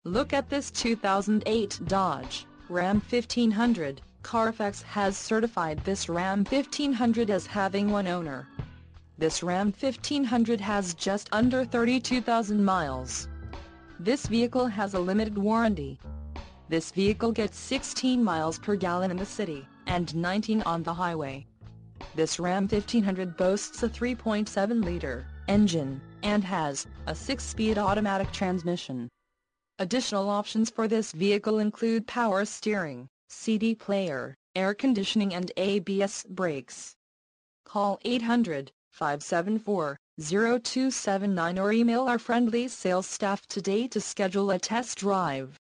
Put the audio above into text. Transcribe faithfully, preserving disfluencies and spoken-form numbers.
Look at this two thousand eight Dodge Ram fifteen hundred. Carfax has certified this Ram fifteen hundred as having one owner. This Ram fifteen hundred has just under thirty-two thousand miles. This vehicle has a limited warranty. This vehicle gets sixteen miles per gallon in the city, and nineteen on the highway. This Ram fifteen hundred boasts a three point seven liter engine, and has a six-speed automatic transmission. Additional options for this vehicle include power steering, C D player, air conditioning and A B S brakes. Call eight hundred, five seven four, zero two seven nine or email our friendly sales staff today to schedule a test drive.